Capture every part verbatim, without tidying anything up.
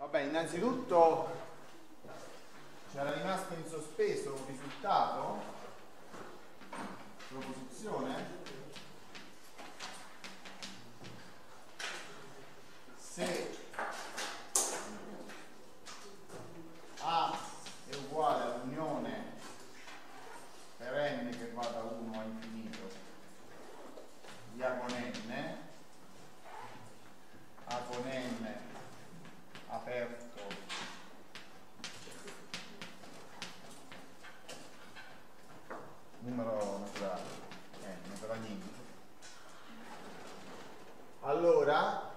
Vabbè, innanzitutto c'era rimasto in sospeso un risultato, proposizione, se A è uguale all'unione per n che va da uno a infinito di A con n, A con n aperto numero naturale, n per ogni indice. Allora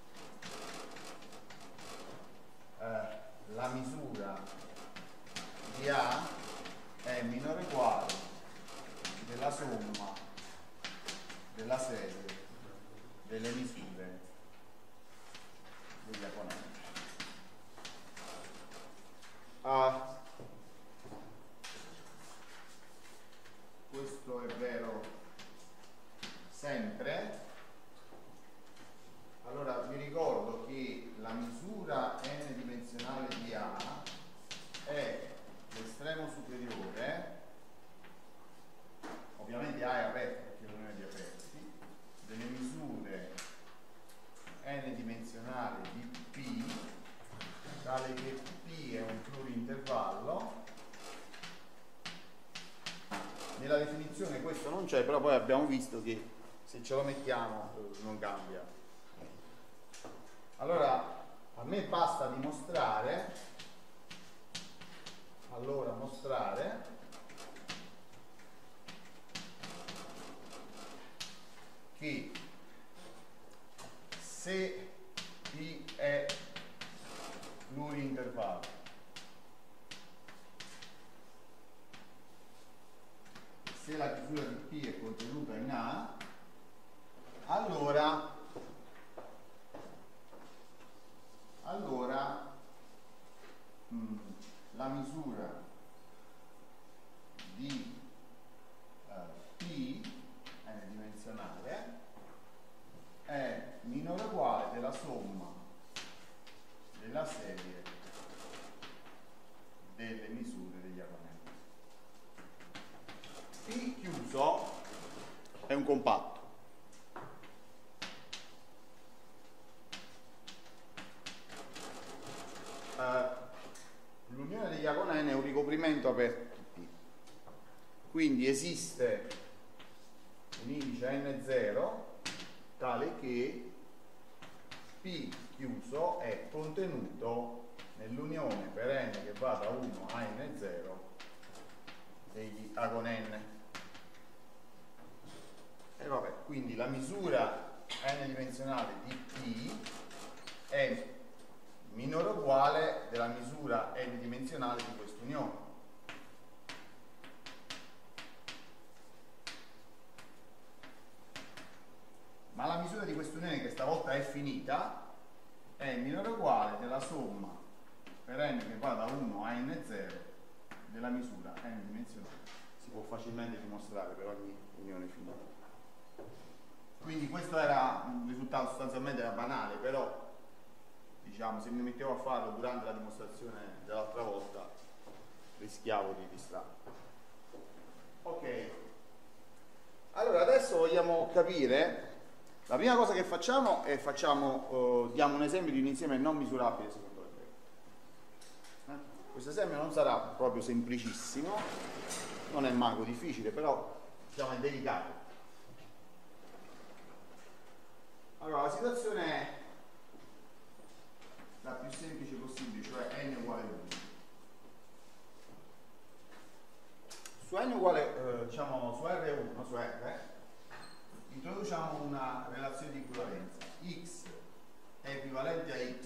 eh, la misura di A è minore o uguale della somma della serie delle misure degli aponenti. Ah, questo è vero sempre. Allora vi ricordo che la misura n dimensionale di A è l'estremo superiore, ovviamente A è aperto perché è l'unione di aperti, delle misure n dimensionale di P, tale che P è un plurintervallo. Nella definizione questo non c'è, però poi abbiamo visto che se ce lo mettiamo non cambia. Allora a me basta dimostrare, allora mostrare che se P è plurintervallo, se la chiusura di P è contenuta in A, allora allora mh, la misura di uh, P n dimensionale è minore o uguale della somma della serie delle misure degli aponenti. P chiuso è un compatto. Uh, l'unione degli A con n è un ricoprimento aperto P. Quindi esiste un indice n zero tale che P chiuso è contenuto nell'unione per n che va da uno a n zero degli A con n. E vabbè, quindi la misura n dimensionale di P è minore o uguale della misura n dimensionale di quest'unione. Ma la misura di quest'unione, che stavolta è finita, è minore o uguale della somma per n che va da uno a n zero della misura n dimensionale. Si può facilmente dimostrare per ogni unione finita. Quindi questo era un risultato sostanzialmente banale, però diciamo, se mi mettevo a farlo durante la dimostrazione dell'altra volta rischiavo di distrarre. Ok, allora adesso vogliamo capire, la prima cosa che facciamo è facciamo, eh, diamo un esempio di un insieme non misurabile secondo le regole. Eh? Questo esempio non sarà proprio semplicissimo, non è mago difficile, però diciamo è delicato. Allora la situazione è la più semplice possibile, cioè n uguale uno. Su n uguale, eh, diciamo su R uno, su R, introduciamo una relazione di equivalenza. X è equivalente a y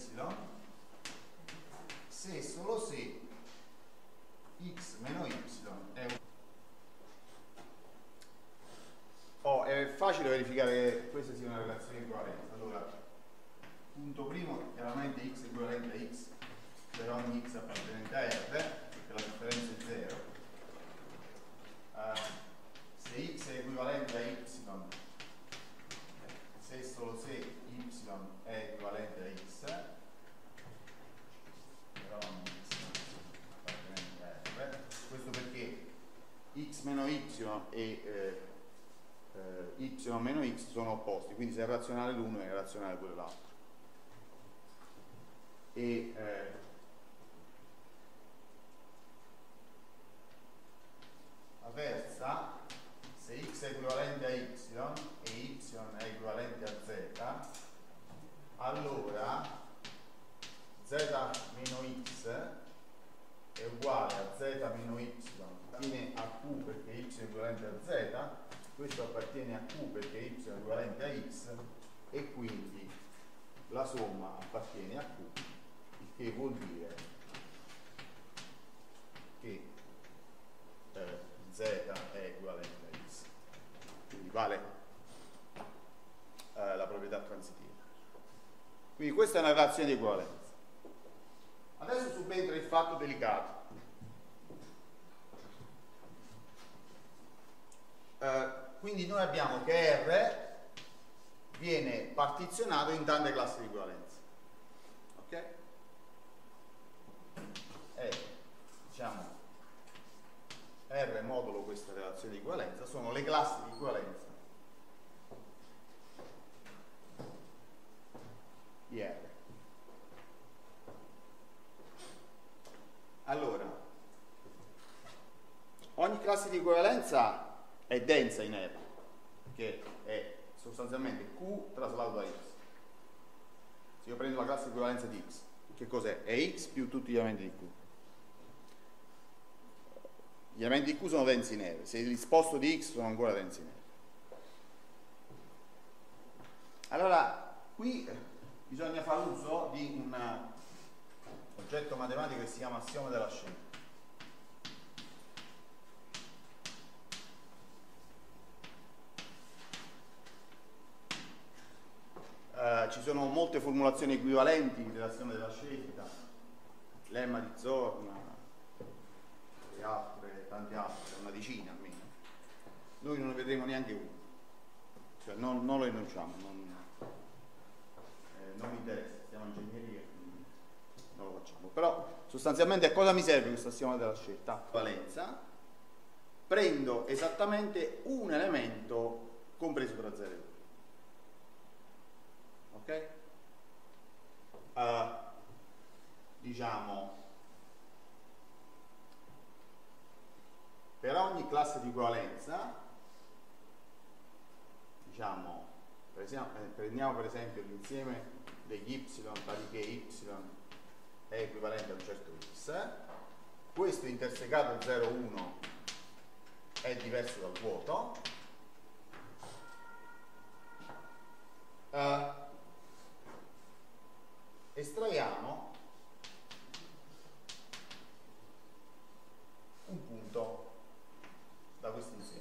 se e solo se x meno y è uguale. Oh, è facile verificare che questa sia una relazione di equivalenza. Allora, punto primo, chiaramente x è equivalente a x per ogni x appartenente a R, perché la differenza è zero. Uh, se x è equivalente a y, se e solo se y è equivalente a x, meno x sono opposti, quindi se è razionale l'uno è irrazionale pure l'altro. E eh, la terza, se x è equivalente a y e y è equivalente a z, allora z meno x è uguale a z meno y appartiene a q perché y è equivalente a z, questo appartiene a q perché y è equivalente a x, e quindi la somma appartiene a q, il che vuol dire che eh, z è equivalente a x, quindi vale eh, la proprietà transitiva. Quindi questa è una relazione di equivalenza. Adesso subentra il fatto delicato. Eh, quindi noi abbiamo che R viene partizionato in tante classi di equivalenza. Ok? E diciamo R modulo questa relazione di equivalenza sono le classi di equivalenza di R. Allora, ogni classe di equivalenza è densa in R, che è sostanzialmente Q traslato da X. Se io prendo la classe di equivalenza di X, che cos'è? È X più tutti gli elementi di Q. Gli elementi di Q sono densi in R, se li sposto di X sono ancora densi in R. Allora, qui bisogna fare uso di un oggetto matematico che si chiama assioma della scelta. Uh, ci sono molte formulazioni equivalenti dell'assioma della scelta, lemma di Zorn e altre, tante altre, una decina almeno. Noi non ne vedremo neanche uno, cioè non, non lo enunciamo, non, eh, non mi interessa, siamo ingegneria, quindi non lo facciamo. Però sostanzialmente a cosa mi serve questa assioma della scelta? Valenza, prendo esattamente un elemento compreso tra zero e uno. Ok? Uh, diciamo, per ogni classe di equivalenza, diciamo, per esempio, prendiamo per esempio l'insieme degli y, tali che y è equivalente a un certo x, questo intersecato zero uno è diverso dal vuoto. Uh, estraiamo un punto da questo insieme.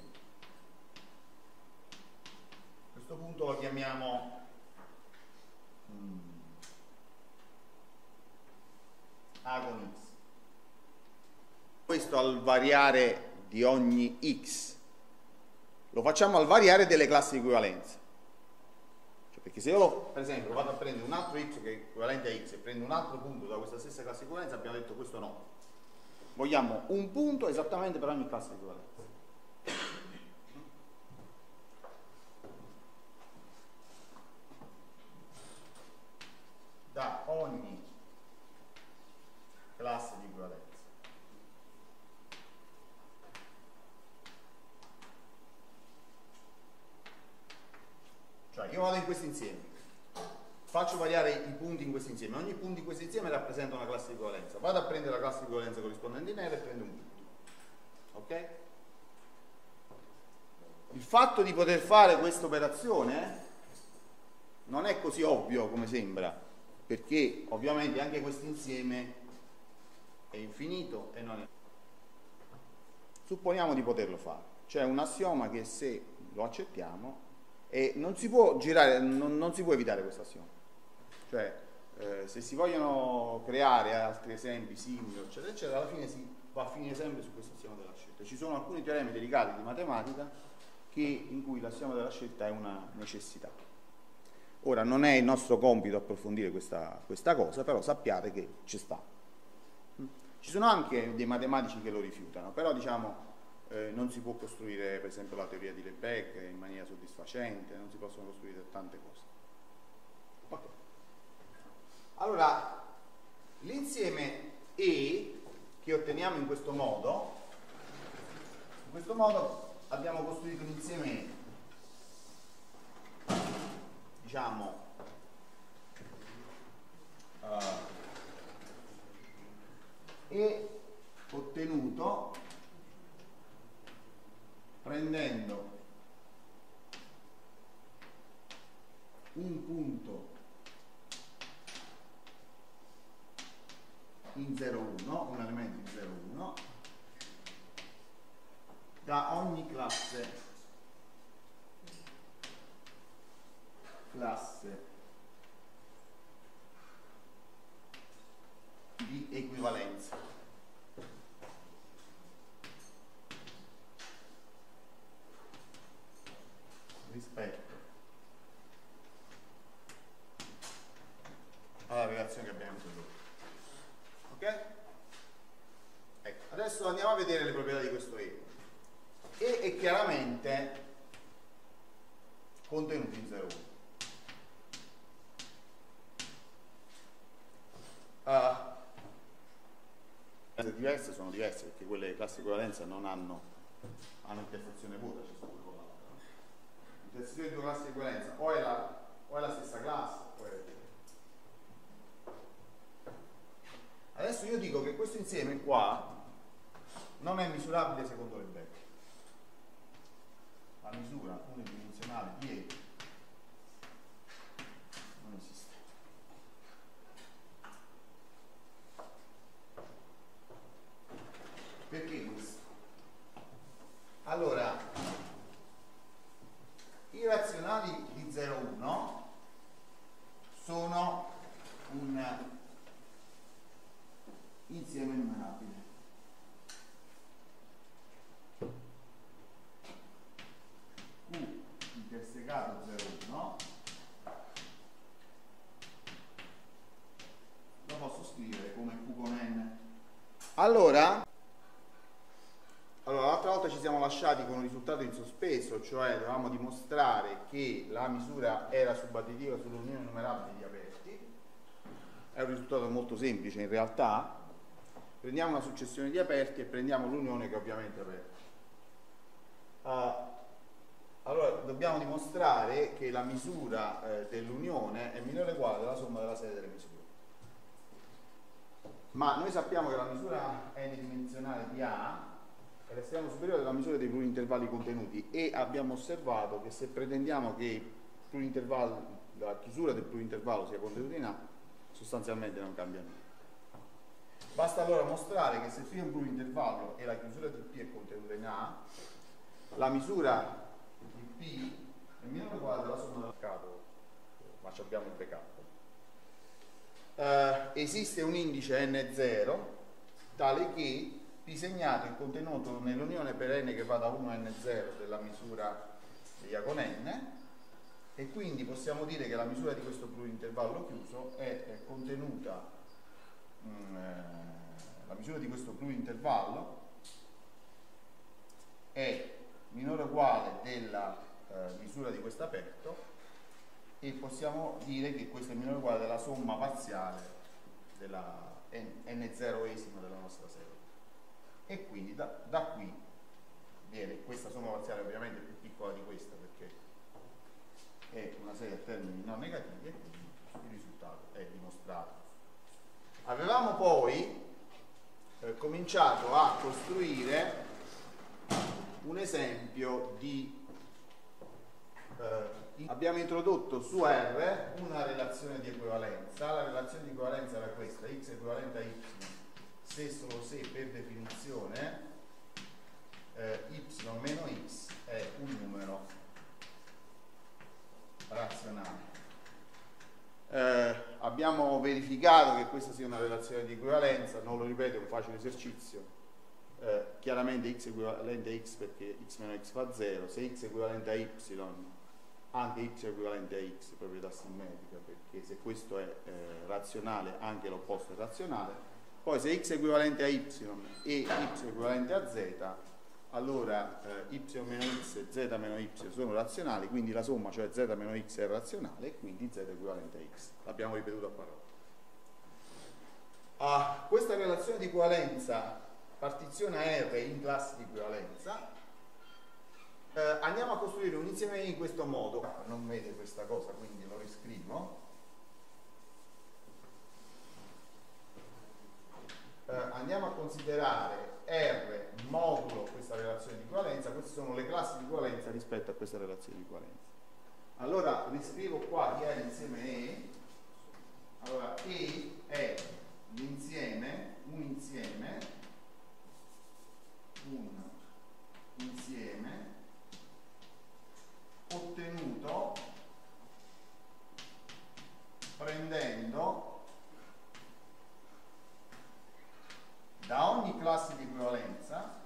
Questo punto lo chiamiamo hmm, A con x. Questo al variare di ogni x lo facciamo al variare delle classi di equivalenza. Perché se io, lo, per esempio, vado a prendere un altro y che è equivalente a x e prendo un altro punto da questa stessa classe di equivalenza, abbiamo detto questo no. Vogliamo un punto esattamente per ogni classe di equivalenza. Da ogni classe di equivalenza. Cioè io vado in questo insieme, faccio variare i punti in questo insieme, ogni punto in questo insieme rappresenta una classe di equivalenza, vado a prendere la classe di equivalenza corrispondente in R e prendo un punto. Ok? Il fatto di poter fare questa operazione non è così ovvio come sembra, perché ovviamente anche questo insieme è infinito e non è. Supponiamo di poterlo fare. C'è un assioma che se lo accettiamo e non si può girare, non, non si può evitare questo assioma. Cioè, eh, se si vogliono creare altri esempi simili, eccetera, eccetera, alla fine si va a finire sempre su questo assioma della scelta. Ci sono alcuni teoremi delicati di matematica che, in cui l'assioma della scelta è una necessità. Ora, non è il nostro compito approfondire questa, questa cosa, però sappiate che ci sta. Ci sono anche dei matematici che lo rifiutano, però diciamo eh, non si può costruire per esempio la teoria di Lebesgue in maniera soddisfacente, non si possono costruire tante cose. Okay. Allora, l'insieme E che otteniamo in questo modo, in questo modo abbiamo costruito un insieme E, diciamo, uh, E ottenuto prendendo un punto in zero uno, un elemento in zero uno da ogni classe classe di equivalenza. Rispetto alla relazione che abbiamo introdotto. Ok? Ecco, adesso andiamo a vedere le proprietà di questo E. E è chiaramente contenuto in zero uno. Uh, le diverse sono diverse perché quelle classi di equivalenza non hanno, hanno intersezione vuota, ci sono con l'altra. L'intersezione di due classi di equivalenza o è la, o è la stessa classe o è la... Adesso io dico che questo insieme qua non è misurabile secondo Lebesgue. La misura unidimensionale di E non esiste. Perché questo? Allora, i razionali di zero uno sono un insieme numerabile. Q intersecato zero uno lo posso scrivere come Q con N. Allora, allora l'altra volta ci siamo lasciati con un risultato in sospeso, cioè dovevamo dimostrare che la misura era subadditiva sull'unione numerabile di aperti. È un risultato molto semplice in realtà. Prendiamo una successione di aperti e prendiamo l'unione che ovviamente è aperta. Uh, allora dobbiamo dimostrare che la misura eh, dell'unione è minore o uguale alla somma della serie delle misure. Ma noi sappiamo che la misura n-dimensionale di A è l'estremo superiore della misura dei plurintervalli contenuti e abbiamo osservato che se pretendiamo che la chiusura del plurintervallo sia contenuta in A, sostanzialmente non cambia niente. Basta allora mostrare che se P è un plurintervallo e la chiusura di P è contenuta in A, la misura di P è minore o uguale alla somma del capo, ma ci abbiamo il backup. Uh, esiste un indice N zero tale che P segnato è contenuto nell'unione per N che va da uno a N zero della misura di A con N e quindi possiamo dire che la misura di questo plurintervallo chiuso è, è contenuta la misura di questo plurintervallo è minore o uguale della eh, misura di questo aperto e possiamo dire che questo è minore o uguale della somma parziale della n zeroesima della nostra serie e quindi da, da qui viene questa somma parziale ovviamente più piccola di questa perché è una serie a termini non negativi e quindi il risultato è dimostrato. Avevamo poi eh, cominciato a costruire un esempio di eh, abbiamo introdotto su R una relazione di equivalenza. La relazione di equivalenza era questa: x equivalente a y se solo se per definizione eh, y meno x è un numero razionale. Eh, abbiamo verificato che questa sia una relazione di equivalenza, non lo ripeto, è un facile esercizio. Eh, chiaramente x equivalente a x perché x meno x fa zero, se x equivalente a y, anche y equivalente a x, proprietà simmetrica, perché se questo è eh, razionale, anche l'opposto è razionale. Poi se x equivalente a y e y equivalente a z, allora eh, y meno x e z meno y sono razionali, quindi la somma, cioè z meno x è razionale, e quindi z è equivalente a x. L'abbiamo ripetuto a parola. Ah, questa relazione di equivalenza partiziona R in classi di equivalenza. Eh, andiamo a costruire un insieme in questo modo. Non vede questa cosa, quindi lo riscrivo. Eh, andiamo a considerare R modulo questa relazione di equivalenza. Queste sono le classi di equivalenza rispetto a questa relazione di equivalenza. Allora riscrivo qua che è l'insieme E. Allora E è l'insieme, un insieme, un insieme ottenuto prendendo da ogni classe di equivalenza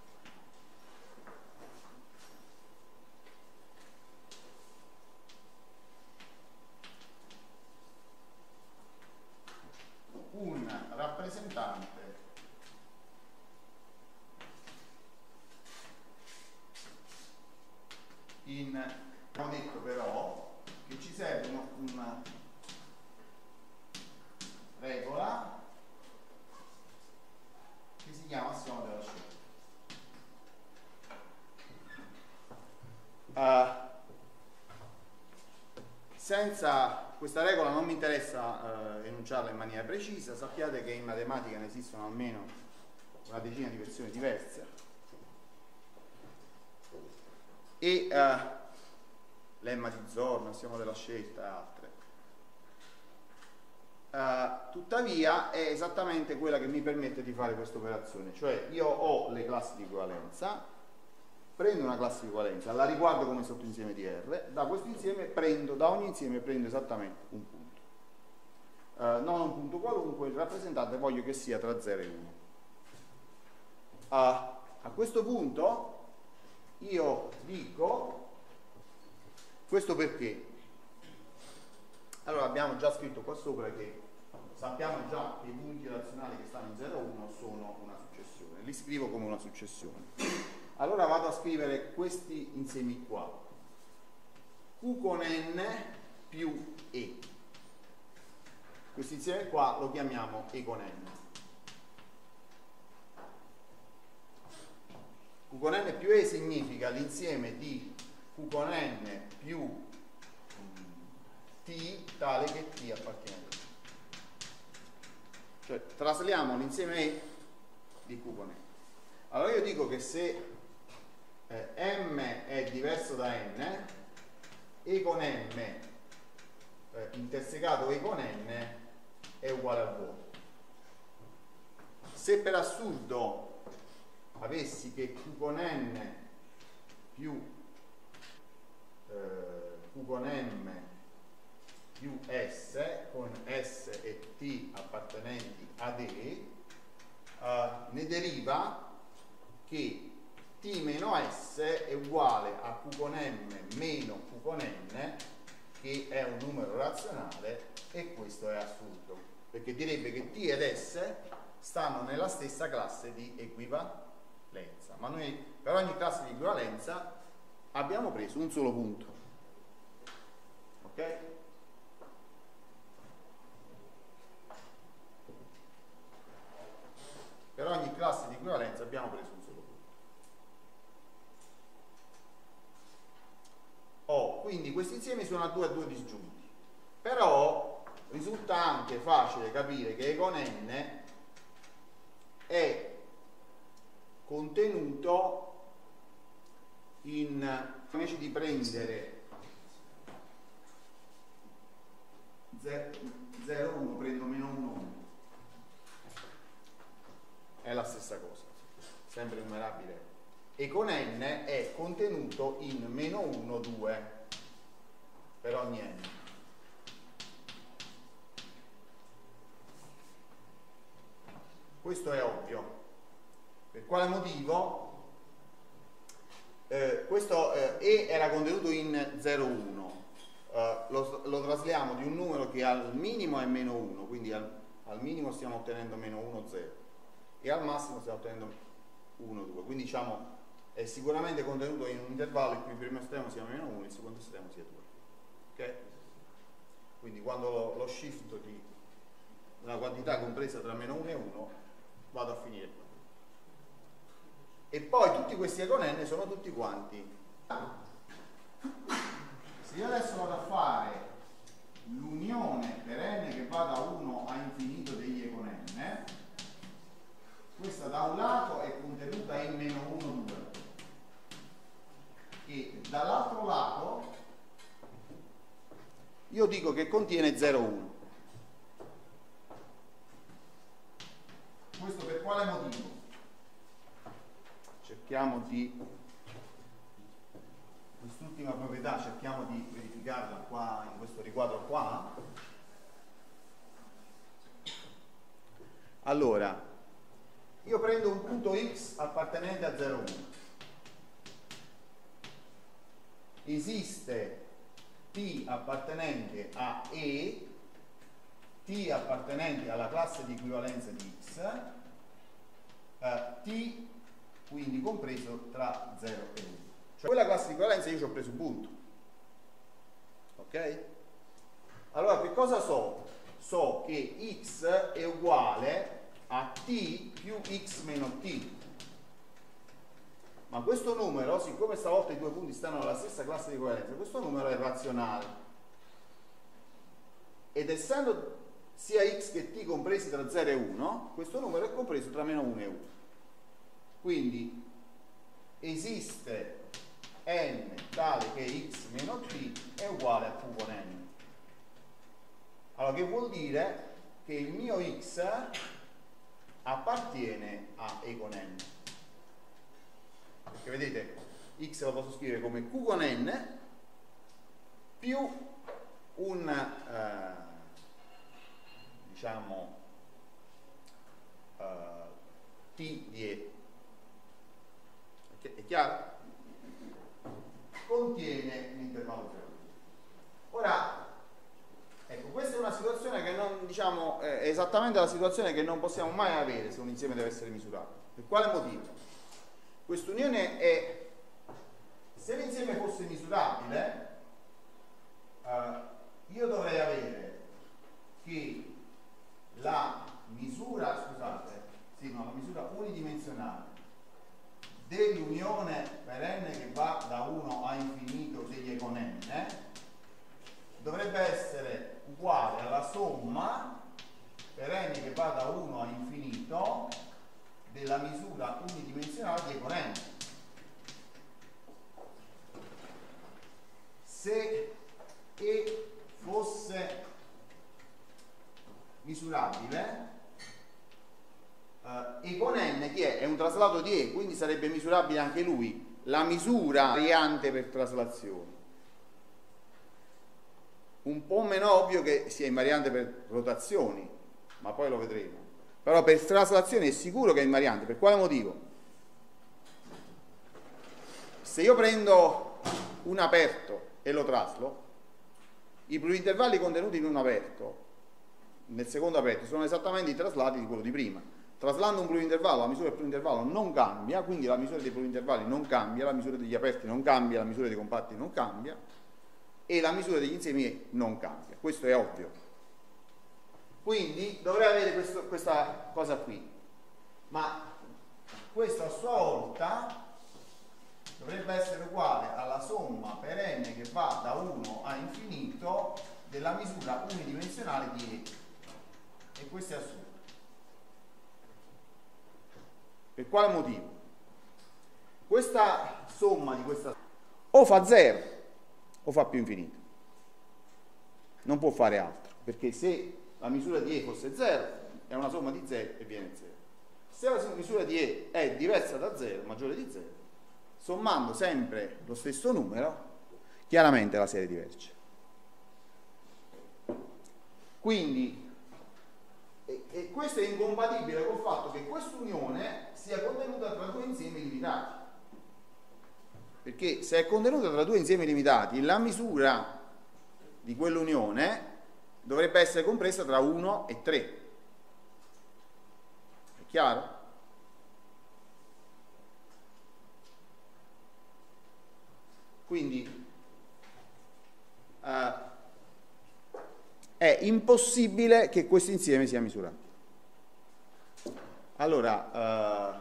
un rappresentante in, abbiamo detto però che ci serve una, una regola che si chiama assioma della scelta. Uh, senza questa regola non mi interessa uh, enunciarla in maniera precisa. Sappiate che in matematica ne esistono almeno una decina di versioni diverse e uh, lemma di Zorn, assioma della scelta e altre. Uh, tuttavia è esattamente quella che mi permette di fare questa operazione, cioè io ho le classi di equivalenza, prendo una classe di equivalenza, la riguardo come sottoinsieme di R, da questo insieme prendo, da ogni insieme prendo esattamente un punto, uh, non un punto qualunque, il rappresentante voglio che sia tra zero e uno. Uh, a questo punto io dico questo perché? Allora abbiamo già scritto qua sopra che sappiamo già che i punti razionali che stanno in zero e uno sono una successione, li scrivo come una successione. Allora vado a scrivere questi insiemi qua, Q con N più E, questo insieme qua lo chiamiamo E con N. Q con N più E significa l'insieme di Q con N più T tale che T appartiene a T. Cioè trasliamo l'insieme E di Q con N. Allora io dico che se eh, M è diverso da N, E con M eh, intersecato E con N è uguale a vuoto. Se per assurdo avessi che Q con N più eh, Q con M più S, con S e T appartenenti ad E, eh, ne deriva che T meno S è uguale a Q con M meno Q con N, che è un numero razionale, e questo è assurdo, perché direbbe che T ed S stanno nella stessa classe di equivalenza, ma noi per ogni classe di equivalenza abbiamo preso un solo punto. Ok? Per ogni classe di equivalenza abbiamo preso un solo punto. Oh, quindi questi insiemi sono a due a due disgiunti. Però risulta anche facile capire che E con N è contenuto in, invece di prendere zero uno prendo meno uno uno. È la stessa cosa, sempre numerabile. E con N è contenuto in meno uno, due per ogni N. Questo è ovvio. Per quale motivo? Eh, questo eh, E era contenuto in zero uno. Eh, lo, lo trasliamo di un numero che al minimo è meno uno, quindi al, al minimo stiamo ottenendo meno uno, zero. E al massimo stiamo ottenendo uno, due, quindi diciamo è sicuramente contenuto in un intervallo in cui il primo estremo sia meno uno e il secondo estremo sia due. Ok? Quindi quando lo, lo shift di una quantità compresa tra meno uno e uno vado a finire qua. E poi tutti questi E con n sono tutti quanti. Se io adesso vado a fare l'unione per n che va da uno a infinito degli E con n, questa da un lato è contenuta in meno uno, due, e dall'altro lato io dico che contiene zero, uno. Questo per quale motivo? Cerchiamo di, quest'ultima proprietà cerchiamo di verificarla qua in questo riquadro qua. Allora, io prendo un punto x appartenente a zero, uno. Esiste t appartenente a E, t appartenente alla classe di equivalenza di x, eh, t quindi compreso tra zero e uno. Cioè quella classe di equivalenza io ci ho preso un punto. Ok? Allora che cosa so? So che x è uguale a t più x meno t. Ma questo numero, siccome stavolta i due punti stanno nella stessa classe di equivalenza, questo numero è razionale. Ed essendo sia x che t compresi tra zero e uno, questo numero è compreso tra meno uno e uno. Quindi esiste n tale che x meno t è uguale a q con n. Allora che vuol dire? Che il mio x appartiene a E con n. Perché vedete, x lo posso scrivere come q con n più un eh, diciamo eh, t di E. È chiaro? Contiene l'intervallo zero. Ora, ecco, questa è una situazione che non, diciamo, è esattamente la situazione che non possiamo mai avere se un insieme deve essere misurato. Per quale motivo? Quest'unione è, se l'insieme fosse misurabile, eh, io dovrei avere che la misura, scusate, sì, no, la misura unidimensionale dell'unione per n che va da uno a infinito degli E con n dovrebbe essere uguale alla somma per n che va da uno a infinito della misura unidimensionale di E con n. Se E fosse misurabile, Uh, E con n chi è? È un traslato di E, quindi sarebbe misurabile anche lui. La misura variante per traslazione. Un po' meno ovvio che sia invariante per rotazioni, ma poi lo vedremo. Però per traslazione è sicuro che è invariante. Per quale motivo? Se io prendo un aperto e lo traslo, i plurintervalli contenuti in un aperto, nel secondo aperto, sono esattamente i traslati di quello di prima. Traslando un plurintervallo, la misura del plurintervallo non cambia, quindi la misura dei plurintervalli non cambia, la misura degli aperti non cambia, la misura dei compatti non cambia e la misura degli insiemi non cambia. Questo è ovvio. Quindi dovrei avere questo, questa cosa qui. Ma questo a sua volta dovrebbe essere uguale alla somma per n che va da uno a infinito della misura unidimensionale di E. E questo è assurdo. Per quale motivo? Questa somma di questa o fa zero o fa più infinito. Non può fare altro, perché se la misura di E fosse zero, è una somma di zero e viene zero. Se la misura di E è diversa da zero, maggiore di zero, sommando sempre lo stesso numero, chiaramente la serie diverge. Quindi, e, e questo è incompatibile col fatto che quest'unione sia contenuta tra due insiemi limitati. Perché se è contenuta tra due insiemi limitati, la misura di quell'unione dovrebbe essere compresa tra uno e tre. È chiaro? Quindi uh, è impossibile che questo insieme sia misurato. Allora,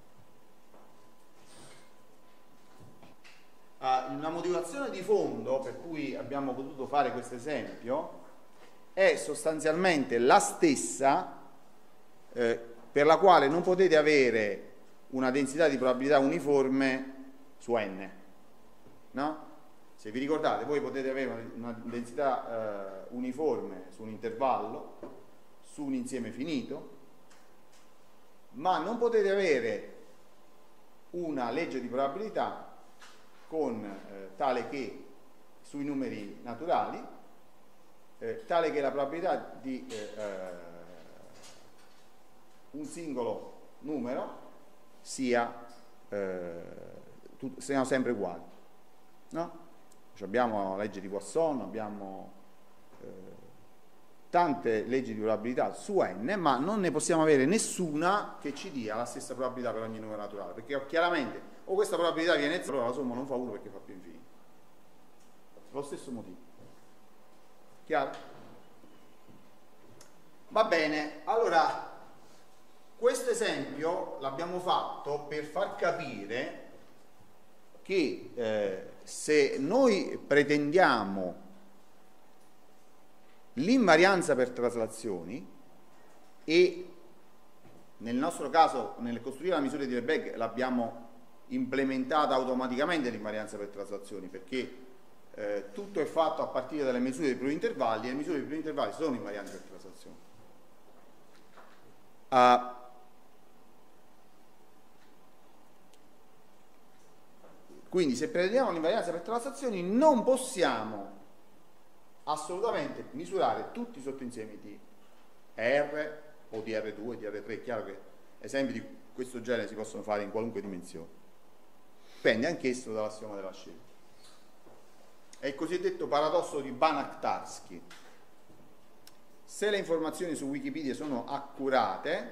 uh, uh, una motivazione di fondo per cui abbiamo potuto fare questo esempio è sostanzialmente la stessa eh, per la quale non potete avere una densità di probabilità uniforme su n, no? Se vi ricordate, voi potete avere una densità eh, uniforme su un intervallo, su un insieme finito, ma non potete avere una legge di probabilità con eh, tale che sui numeri naturali, eh, tale che la probabilità di eh, eh, un singolo numero sia eh, tut- siano sempre uguali, no? Cioè abbiamo la legge di Poisson, abbiamo eh, tante leggi di probabilità su n, ma non ne possiamo avere nessuna che ci dia la stessa probabilità per ogni numero naturale, perché chiaramente o questa probabilità viene zero, allora la somma non fa uno perché fa più infinito. Lo stesso motivo. Chiaro? Va bene, allora questo esempio l'abbiamo fatto per far capire che eh, se noi pretendiamo l'invarianza per traslazioni e nel nostro caso nel costruire la misura di Lebesgue l'abbiamo implementata automaticamente l'invarianza per traslazioni, perché eh, tutto è fatto a partire dalle misure dei primi intervalli e le misure dei primi intervalli sono invarianti per traslazioni. Uh, Quindi se pretendiamo l'invarianza per traslazioni non possiamo assolutamente misurare tutti i sottoinsiemi di R o di R due, di R tre. È chiaro che esempi di questo genere si possono fare in qualunque dimensione. Dipende anch'esso dall'assioma della scelta. È il cosiddetto paradosso di Banach-Tarski. Se le informazioni su Wikipedia sono accurate,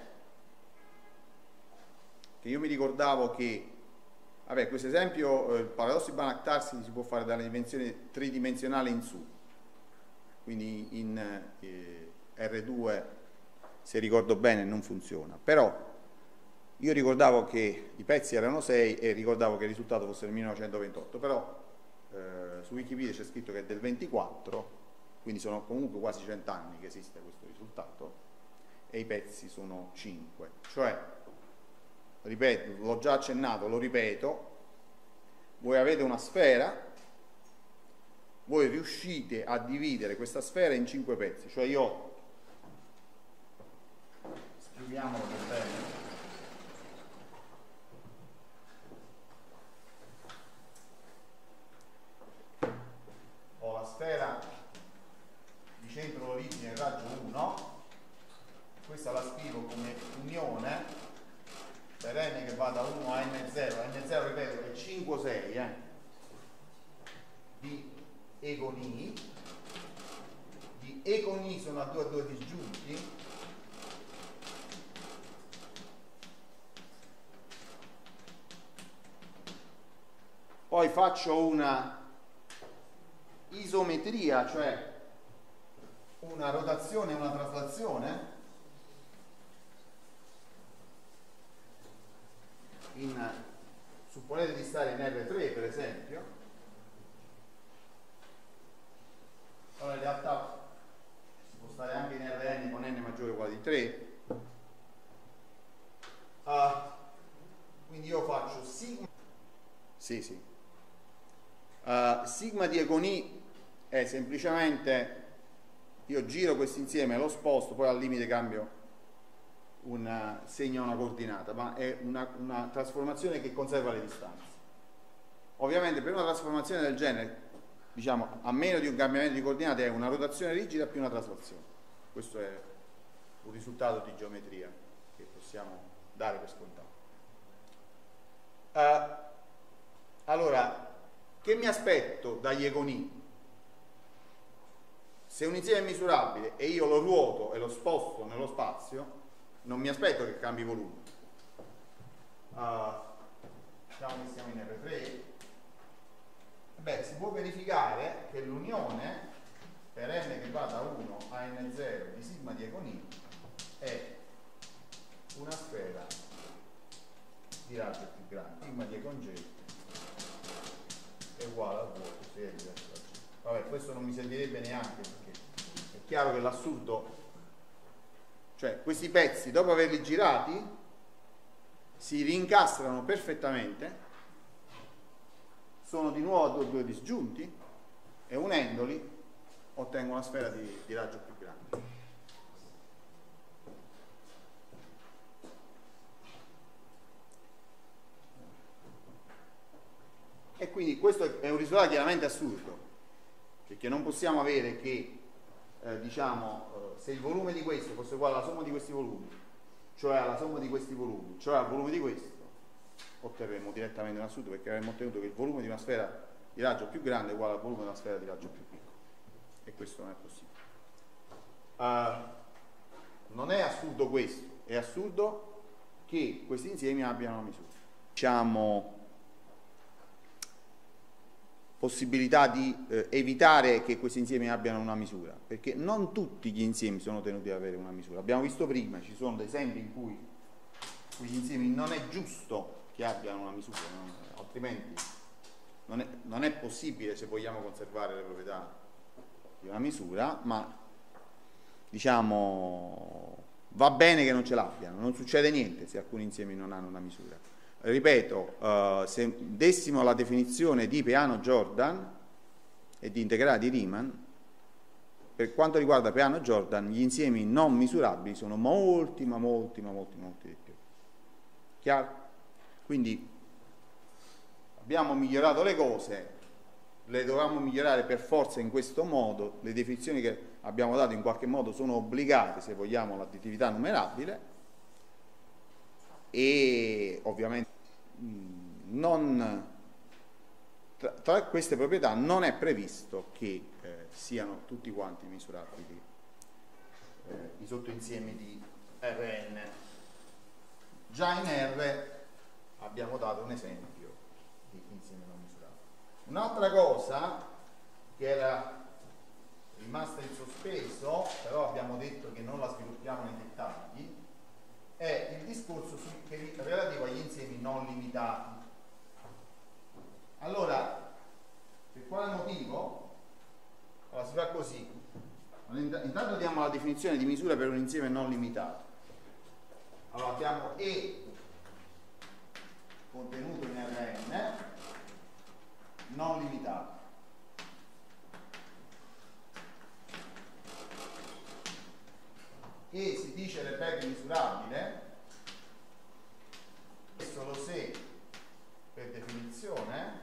che io mi ricordavo che vabbè, questo esempio, eh, il paradosso di Banach-Tarski si può fare dalle dimensioni tridimensionali in su, quindi in eh, R due, se ricordo bene, non funziona, però io ricordavo che i pezzi erano sei e ricordavo che il risultato fosse nel millenovecentoventotto, però eh, su Wikipedia c'è scritto che è del ventiquattro, quindi sono comunque quasi cent'anni che esiste questo risultato e i pezzi sono cinque, cioè ripeto, l'ho già accennato, lo ripeto, voi avete una sfera, voi riuscite a dividere questa sfera in cinque pezzi, cioè io, scriviamolo per bene, ho la sfera di centro d'origine del raggio uno, questa la scrivo come unione per n che va da uno a n zero, n zero ripeto è cinque, sei eh, di E con I, di E con I sono a due a due disgiunti, poi faccio una isometria, cioè una rotazione e una traslazione, in, supponete di stare in R tre per esempio, allora in realtà si può stare anche in Rn con n maggiore o uguale di tre, uh, quindi io faccio sigma, sì sì, uh, sigma di E con I è semplicemente, io giro questo insieme, lo sposto, poi al limite cambio un segno a una coordinata, ma è una, una trasformazione che conserva le distanze. Ovviamente per una trasformazione del genere, diciamo, a meno di un cambiamento di coordinate, è una rotazione rigida più una traslazione. Questo è un risultato di geometria che possiamo dare per scontato. Uh, allora, che mi aspetto dagli E con I? Se un insieme è misurabile e io lo ruoto e lo sposto nello spazio, non mi aspetto che cambi volume. Uh, diciamo che siamo in R tre. Beh, si può verificare che l'unione per n che va da uno a n zero di sigma di E con I è una sfera di raggio più grande. Sigma di E con J è uguale al vuoto se è diverso da G. Vabbè, questo non mi servirebbe neanche, perché è chiaro che l'assurdo, cioè questi pezzi dopo averli girati si rincastrano perfettamente, sono di nuovo due disgiunti e unendoli ottengo una sfera di, di raggio più grande. E quindi questo è un risultato chiaramente assurdo, perché non possiamo avere che eh, diciamo eh, se il volume di questo fosse uguale alla somma di questi volumi, cioè alla somma di questi volumi, cioè al volume di questo, otterremo direttamente un assurdo, perché avremmo ottenuto che il volume di una sfera di raggio più grande è uguale al volume di una sfera di raggio più piccolo, e questo non è possibile. Uh, non è assurdo questo, è assurdo che questi insiemi abbiano una misura. Diciamo possibilità di eh, evitare che questi insiemi abbiano una misura, perché non tutti gli insiemi sono tenuti ad avere una misura. Abbiamo visto prima, ci sono dei esempi in cui quegli insiemi non è giusto che abbiano una misura, no? Altrimenti non è, non è possibile, se vogliamo conservare le proprietà di una misura, ma diciamo va bene che non ce l'abbiano, non succede niente se alcuni insiemi non hanno una misura. Ripeto, uh, se dessimo la definizione di Peano-Jordan e di integrale di Riemann, per quanto riguarda Peano-Jordan, gli insiemi non misurabili sono molti, ma molti, ma molti, molti di più. Chiaro? Quindi abbiamo migliorato le cose, le dovevamo migliorare per forza in questo modo, le definizioni che abbiamo dato in qualche modo sono obbligate se vogliamo l'additività numerabile, e ovviamente non, tra, tra queste proprietà non è previsto che eh, siano tutti quanti misurabili eh, i sottoinsiemi di R N. Già in R abbiamo dato un esempio di insieme non misurabile. Un'altra cosa che era rimasta in sospeso, però abbiamo detto che non la sviluppiamo nei dettagli, è il discorso su, che, relativo agli insiemi non limitati. Allora, per quale motivo? Allora, si fa così. Intanto diamo la definizione di misura per un insieme non limitato. Allora, abbiamo E contenuto in R N non limitato. E si dice Lebesgue misurabile solo se, per definizione,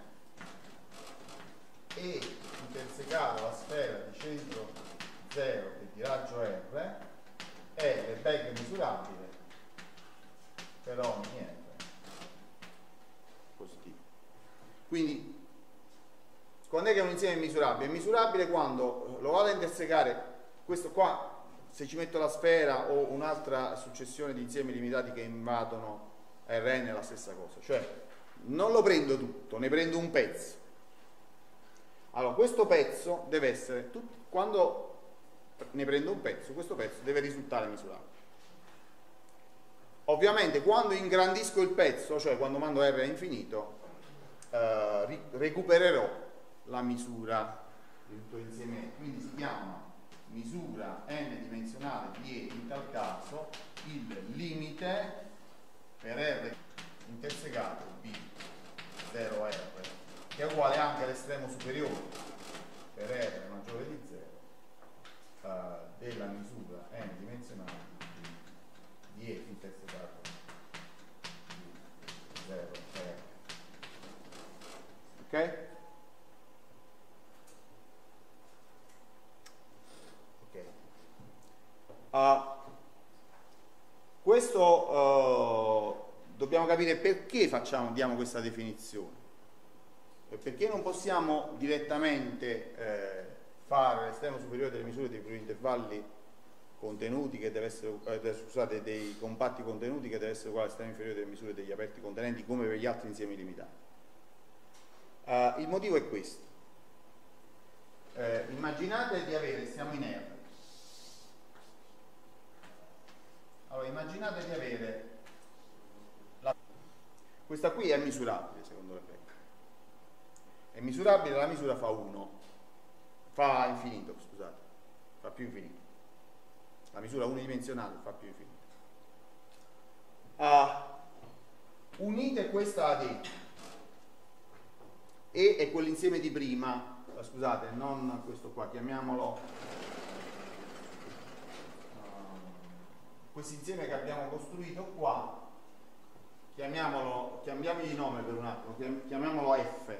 E intersecato alla sfera di centro zero e di raggio R è Lebesgue misurabile per ogni R positivo. Quindi, quando è che un insieme è misurabile? È misurabile quando lo vado a intersecare, questo qua, se ci metto la sfera o un'altra successione di insiemi limitati che invadono R N è la stessa cosa, cioè non lo prendo tutto, ne prendo un pezzo. Allora, questo pezzo deve essere, quando ne prendo un pezzo, questo pezzo deve risultare misurabile. Ovviamente quando ingrandisco il pezzo, cioè quando mando R a infinito, eh, recupererò la misura di tutto l'insieme, quindi si chiama misura n-dimensionale di E, in tal caso il limite per R intersecato B zero R, che è uguale anche all'estremo superiore per R maggiore di zero uh, della misura n-dimensionale di, di E intersecato di zero R. Ok? Uh, questo uh, dobbiamo capire perché facciamo, diamo questa definizione, e perché non possiamo direttamente eh, fare l'estremo superiore delle misure dei intervalli contenuti che deve essere, eh, scusate, dei compatti contenuti che deve essere uguale all'estremo inferiore delle misure degli aperti contenenti, come per gli altri insiemi limitati. Uh, il motivo è questo: eh, immaginate di avere, siamo in R, allora immaginate di avere la, questa qui è misurabile secondo le regole, è misurabile, la misura fa uno, fa infinito, scusate, fa più infinito, la misura unidimensionale fa più infinito. Ah, unite questa ad E, E è quell'insieme di prima, scusate, non questo qua, chiamiamolo uh, questo insieme che abbiamo costruito qua, chiamiamolo, cambiamogli nome per un attimo, chiamiamolo F,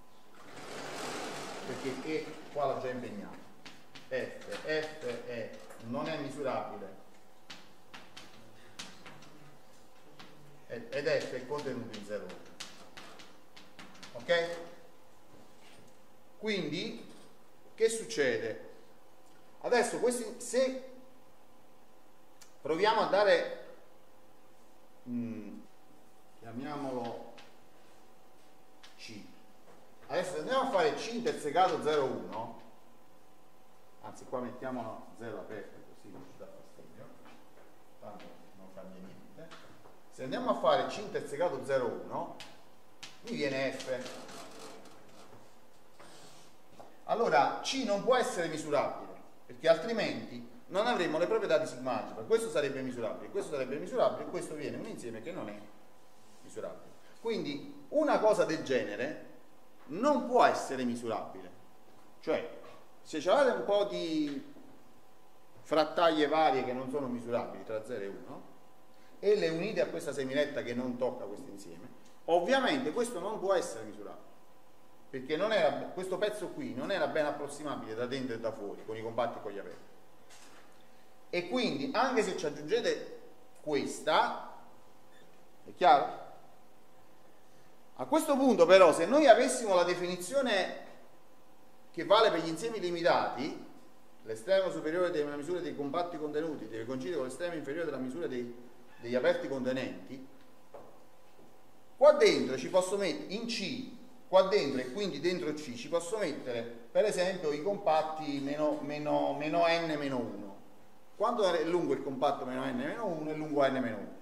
perché E qua l'ho già impegnato. F, F è, non è misurabile ed F è contenuto in zero. Ok? Quindi che succede? Adesso questi, se proviamo a dare mh, chiamiamolo C, adesso se andiamo a fare C intersecato zero uno, anzi qua mettiamo zero aperto così non ci dà fastidio, tanto non cambia niente. Se andiamo a fare C intersecato zero uno mi viene F. Allora C non può essere misurabile, perché altrimenti non avremmo le proprietà di sigma algebra. Questo sarebbe misurabile, questo sarebbe misurabile, e questo viene un insieme che non è misurabile. Quindi una cosa del genere non può essere misurabile. Cioè, se avete un po' di frattaglie varie che non sono misurabili tra zero e uno e le unite a questa semiletta che non tocca questo insieme, ovviamente questo non può essere misurabile, perché non era, questo pezzo qui non era ben approssimabile da dentro e da fuori con i compatti e con gli aperti, e quindi anche se ci aggiungete questa, è chiaro? A questo punto però, se noi avessimo la definizione che vale per gli insiemi limitati, l'estremo superiore della misura dei compatti contenuti deve coincidere con l'estremo inferiore della misura dei, degli aperti contenenti, qua dentro ci posso mettere in C, qua dentro e quindi dentro C ci posso mettere per esempio i compatti meno, meno, meno n meno uno. Quanto è lungo il compatto meno n meno uno? È lungo n meno uno.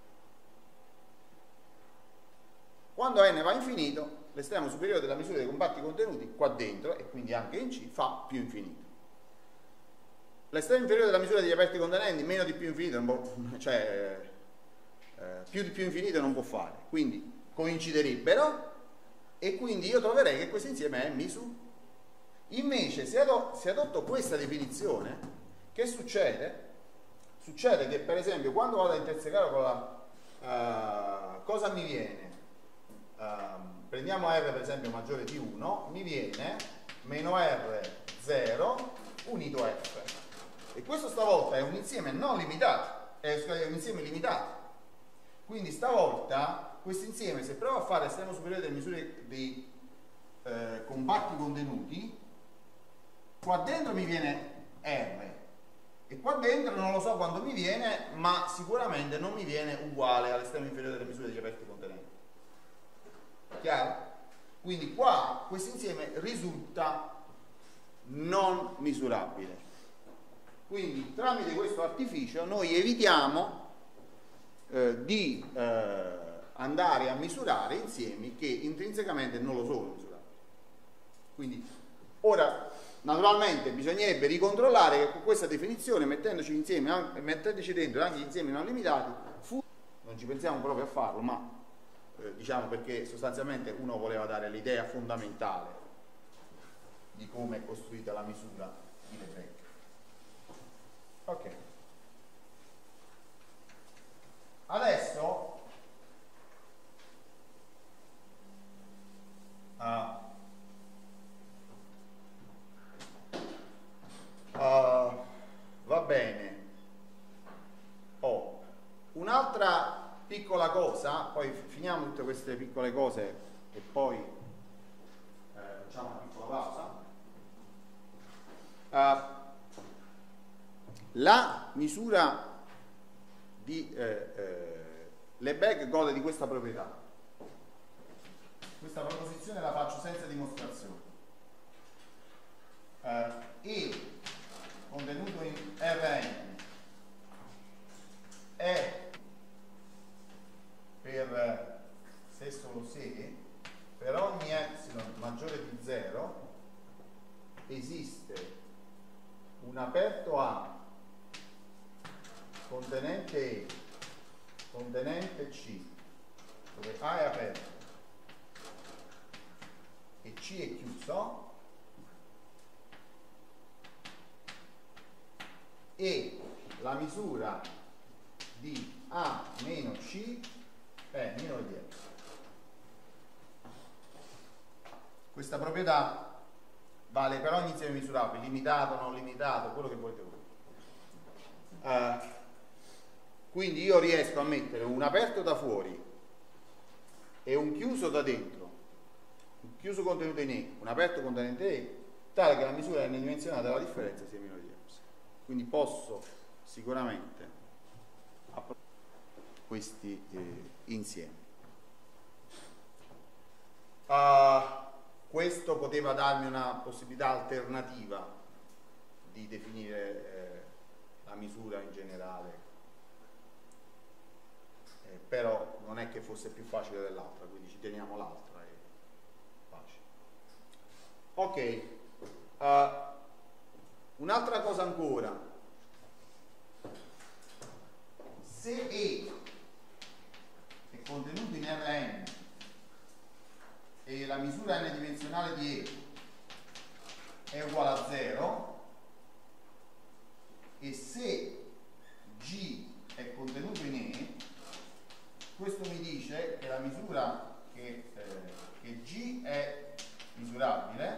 Quando n va a infinito, l'estremo superiore della misura dei compatti contenuti qua dentro, e quindi anche in C, fa più infinito. L'estremo inferiore della misura degli aperti contenenti, meno di più infinito, non può, cioè eh, più di più infinito non può fare, quindi coinciderebbero, e quindi io troverei che questo insieme è misurabile. Invece se, adotto, se adotto questa definizione, che succede? Succede che per esempio quando vado a intersecare con la uh, cosa mi viene? Uh, prendiamo R per esempio maggiore di uno, mi viene meno R zero unito F, e questo stavolta è un insieme non limitato, è un insieme limitato, quindi stavolta questo insieme, se provo a fare l'estremo superiore delle misure dei eh, compatti contenuti, qua dentro mi viene R e qua dentro non lo so quando mi viene, ma sicuramente non mi viene uguale all'estremo inferiore delle misure degli aperti contenenti. Chiaro? Quindi qua questo insieme risulta non misurabile. Quindi tramite questo artificio noi evitiamo eh, di eh, andare a misurare insiemi che intrinsecamente non lo sono misurabili. Quindi ora naturalmente bisognerebbe ricontrollare che con questa definizione, mettendoci insieme, mettendoci dentro anche gli insiemi non limitati, fu... non ci pensiamo proprio a farlo, ma eh, diciamo perché sostanzialmente uno voleva dare l'idea fondamentale di come è costruita la misura di Lebesgue. Ok. Adesso uh, Uh, va bene. Oh, un'altra piccola cosa, poi finiamo tutte queste piccole cose e poi eh, facciamo una piccola pausa. Uh, la misura di eh, eh, Lebesgue gode di questa proprietà. Questa proposizione la faccio senza dimostrazione. eh, E contenuto in Rn è per se solo se per ogni epsilon maggiore di zero esiste un aperto A contenente E contenente C, dove A è aperto e C è chiuso, e la misura di A meno C è minore di epsilon. Questa proprietà vale per ogni insieme misurabile, limitato, non limitato, quello che volete voi. Uh, quindi io riesco a mettere un aperto da fuori e un chiuso da dentro, un chiuso contenuto in E, un aperto contenente E, tale che la misura n-dimensionale della differenza sia minore di epsilon. Quindi posso sicuramente approvare questi eh, insiemi. Uh, questo poteva darmi una possibilità alternativa di definire eh, la misura in generale, eh, però non è che fosse più facile dell'altra, quindi ci teniamo l'altra, è facile. Ok, uh, un'altra cosa ancora, se E è contenuto in Rn e la misura n-dimensionale di E è uguale a zero, e se G è contenuto in E, questo mi dice che la misura che, eh, che G è misurabile,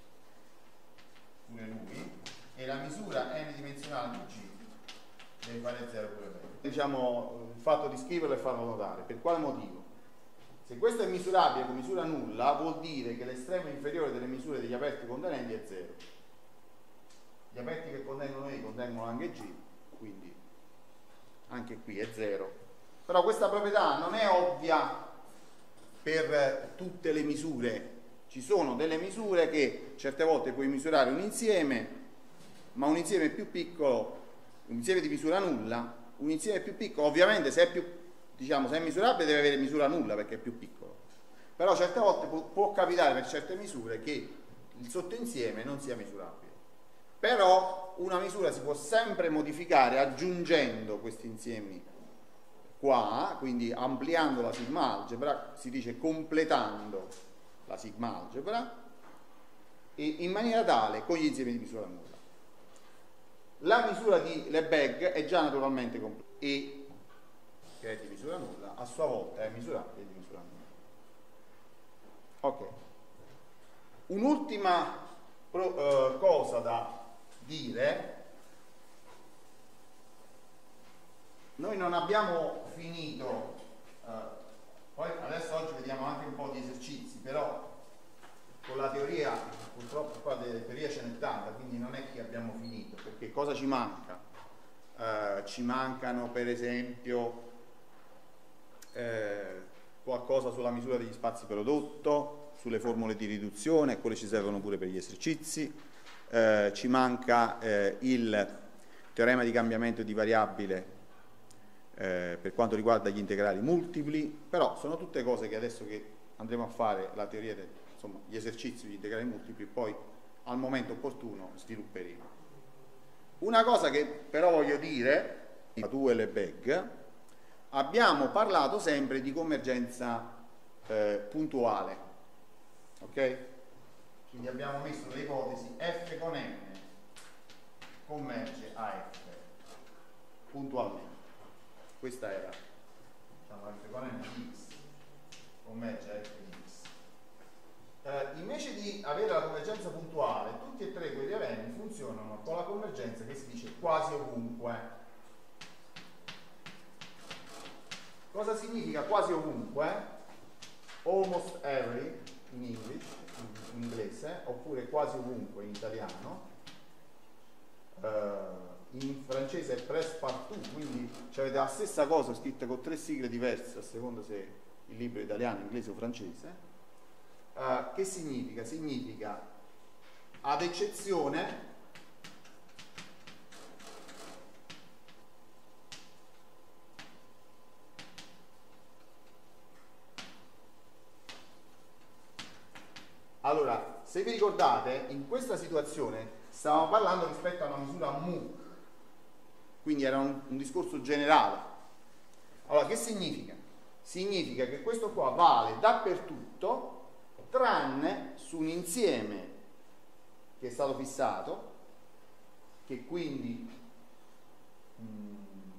pure lui, e la misura n-dimensionale di G deve fare zero pure lei. Diciamo il fatto di scriverlo e farlo notare. Per quale motivo? Se questo è misurabile con misura nulla, vuol dire che l'estremo inferiore delle misure degli aperti contenenti è zero. Gli aperti che contengono E contengono anche G, quindi anche qui è zero. Però questa proprietà non è ovvia per tutte le misure. Ci sono delle misure che certe volte puoi misurare un insieme, ma un insieme più piccolo, un insieme di misura nulla, un insieme più piccolo, ovviamente se è più diciamo, se è misurabile deve avere misura nulla perché è più piccolo, però certe volte può, può capitare per certe misure che il sottoinsieme non sia misurabile. Però una misura si può sempre modificare aggiungendo questi insiemi qua, quindi ampliando la sigma algebra, si dice completando la sigma algebra, e in maniera tale con gli insiemi di misura nulla. La misura di Lebesgue è già naturalmente completa e che è di misura nulla, a sua volta è misurabile di misura nulla. Ok. Un'ultima uh, cosa da dire: noi non abbiamo finito, uh, poi adesso oggi vediamo anche un po' di esercizi, però con la teoria, purtroppo qua delle teorie ce n'è tanta, quindi non è che abbiamo finito, perché cosa ci manca? Uh, ci mancano per esempio Eh, qualcosa sulla misura degli spazi prodotto, sulle formule di riduzione, quelle ci servono pure per gli esercizi, eh, ci manca eh, il teorema di cambiamento di variabile eh, per quanto riguarda gli integrali multipli, però sono tutte cose che adesso che andremo a fare la teoria de, insomma, gli esercizi degli integrali multipli poi al momento opportuno svilupperemo. Una cosa che però voglio dire, tu e Lebesgue, abbiamo parlato sempre di convergenza eh, puntuale, ok? Quindi abbiamo messo le ipotesi f con n converge a f puntualmente. Questa era, diciamo, f con n di x converge a f di x. Eh, invece di avere la convergenza puntuale, tutti e tre quei teoremi funzionano con la convergenza che si dice quasi ovunque. Cosa significa quasi ovunque? Almost every in English, in inglese, oppure quasi ovunque in italiano. Uh, in francese è presque partout, quindi avete la stessa cosa scritta con tre sigle diverse a seconda se il libro è italiano, inglese o francese. Uh, che significa? Significa ad eccezione allora, se vi ricordate, in questa situazione stavamo parlando rispetto a una misura mu, quindi era un, un discorso generale. Allora, che significa? Significa che questo qua vale dappertutto tranne su un insieme che è stato fissato, che quindi mh,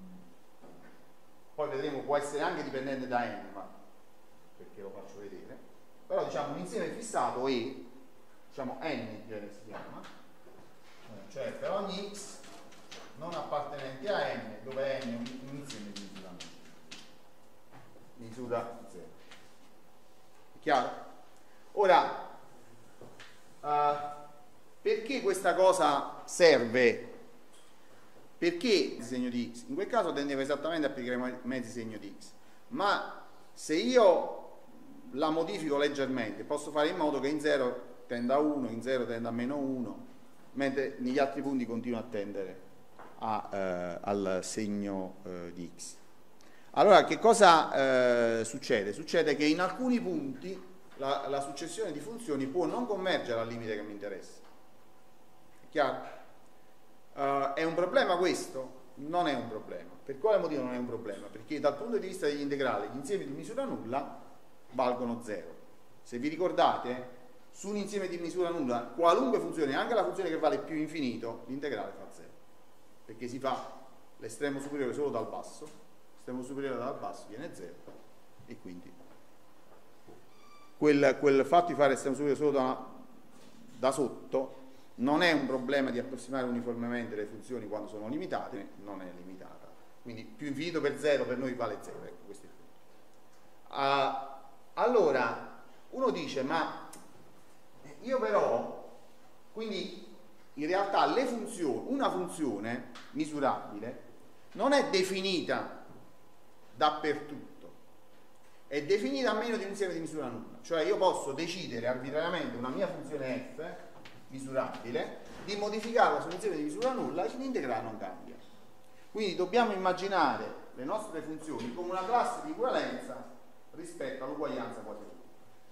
poi vedremo può essere anche dipendente da n, ma perché lo faccio vedere, però diciamo un insieme fissato E, diciamo n in genere si chiama, cioè per ogni x non appartenente a n, dove n è un, un insieme di misura misura zero. È chiaro? Ora, uh, perché questa cosa serve? Perché il segno di x? In quel caso tendevo esattamente a applicare mezzi segno di x, ma se io la modifico leggermente posso fare in modo che in zero tenda a uno, in zero tenda a meno uno, mentre negli altri punti continua a tendere a, eh, al segno eh, di x. Allora, che cosa eh, succede? Succede che in alcuni punti la, la successione di funzioni può non convergere al limite che mi interessa. È chiaro? Uh, è un problema questo? Non è un problema. Per quale motivo non è un problema? Perché dal punto di vista degli integrali gli insiemi di misura nulla valgono zero. Se vi ricordate, su un insieme di misura nulla, qualunque funzione, anche la funzione che vale più infinito, l'integrale fa zero, perché si fa l'estremo superiore solo dal basso, l'estremo superiore dal basso viene zero, e quindi quel, quel fatto di fare l'estremo superiore solo da, da sotto non è un problema di approssimare uniformemente le funzioni quando sono limitate, non è limitata, quindi più infinito per zero per noi vale zero, ecco, questo è il punto. Uh, allora uno dice, ma io però, quindi in realtà le funzioni, una funzione misurabile non è definita dappertutto, è definita a meno di un insieme di misura nulla, cioè io posso decidere arbitrariamente una mia funzione f misurabile di modificarla su un insieme di misura nulla e l'integrale non cambia. Quindi dobbiamo immaginare le nostre funzioni come una classe di equivalenza rispetto all'uguaglianza quasi tutta.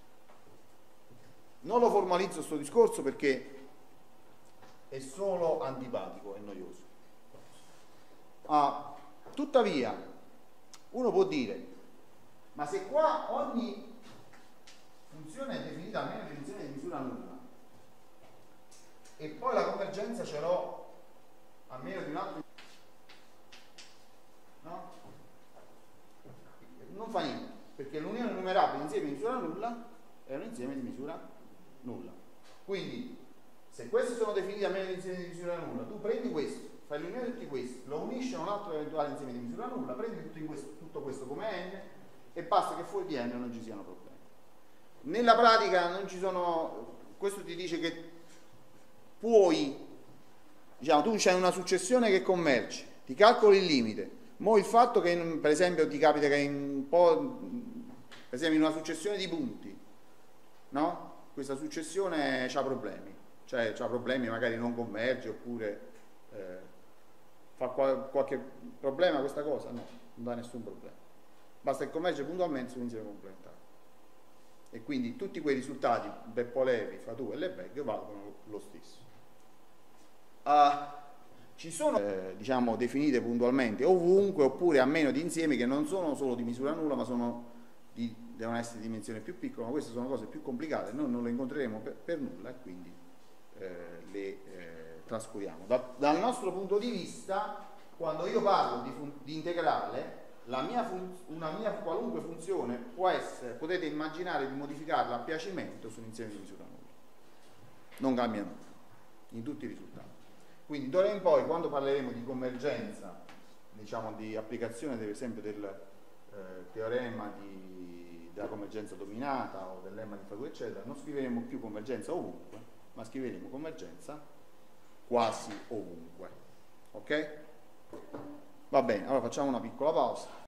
Non lo formalizzo questo discorso perché è solo antipatico e noioso. Ah, tuttavia, uno può dire, ma se qua ogni funzione è definita a meno di un insieme di misura nulla e poi la convergenza ce l'ho a meno di un altro, no? Non fa niente, perché l'unione numerabile di insieme di misura nulla è un insieme di misura nulla. Quindi se questi sono definiti a meno di insieme di misura nulla, tu prendi questo, fai l'unione di tutti questi, lo unisci a un altro eventuale insieme di misura nulla, prendi tutto, in questo, tutto questo come n e basta che fuori di n non ci siano problemi. Nella pratica non ci sono, questo ti dice che puoi, diciamo, tu c'hai una successione che converge, ti calcoli il limite, mo il fatto che per esempio ti capita che in un po', per esempio in una successione di punti, no? Questa successione ha problemi, cioè ha problemi, magari non converge oppure eh, fa qual qualche problema questa cosa? No, non dà nessun problema, basta che converge puntualmente su un insieme complementare e quindi tutti quei risultati Beppo Levi, Fatou e Lebesgue valgono lo stesso. Uh, ci sono eh, diciamo definite puntualmente ovunque oppure a meno di insiemi che non sono solo di misura nulla ma sono di, devono essere di dimensione più piccola, ma queste sono cose più complicate, noi non le incontreremo per, per nulla e quindi eh, le eh, trascuriamo. Da, dal nostro punto di vista, quando io parlo di, di integrale, la mia una mia qualunque funzione può essere, potete immaginare di modificarla a piacimento su un insieme di misura nulla, non cambia nulla in tutti i risultati. Quindi d'ora in poi, quando parleremo di convergenza, diciamo di applicazione per esempio del eh, teorema di, della convergenza dominata o del lemma di Fatou eccetera, non scriveremo più convergenza ovunque, ma scriveremo convergenza quasi ovunque. Ok? Va bene, allora facciamo una piccola pausa.